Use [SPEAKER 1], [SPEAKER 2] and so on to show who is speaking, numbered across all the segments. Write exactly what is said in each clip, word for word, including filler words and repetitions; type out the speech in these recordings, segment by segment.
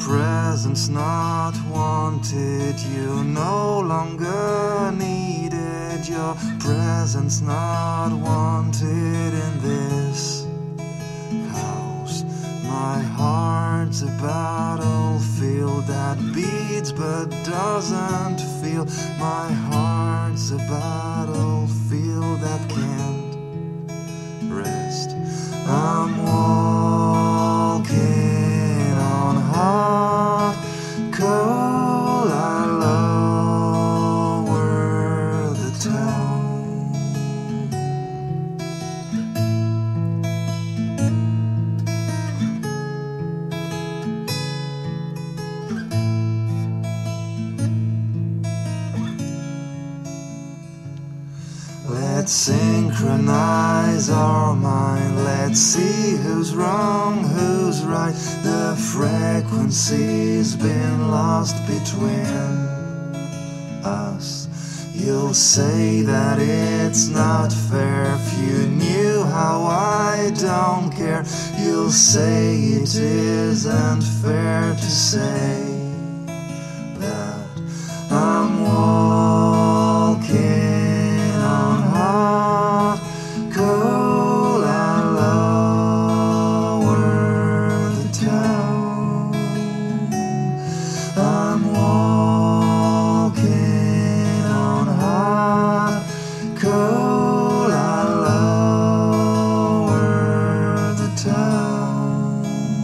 [SPEAKER 1] presence not wanted, you no longer needed. Your presence not wanted in this house. My heart's a battlefield that beats but doesn't feel. My heart's a battlefield that can't rest. I'm walking on hot coal. I lower the tone. Let's synchronize our mind. Let's see who's wrong, who's right. The frequency's been lost between us. You'll say that it's not fair. If you knew how I don't care, you'll say it isn't fair to say that I'm walking on hot coal. I lower the tone. I'm walking on hot coal. I lower the tone.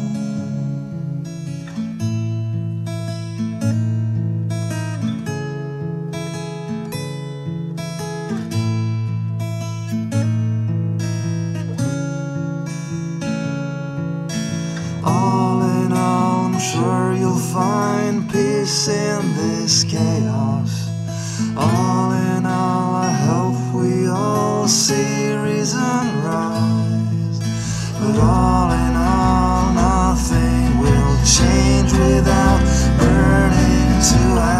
[SPEAKER 1] All in all, I'm sure you'll find peace in this chaos. All in all, I hope we all see reason rise. But all in all, nothing will change without burning to ash.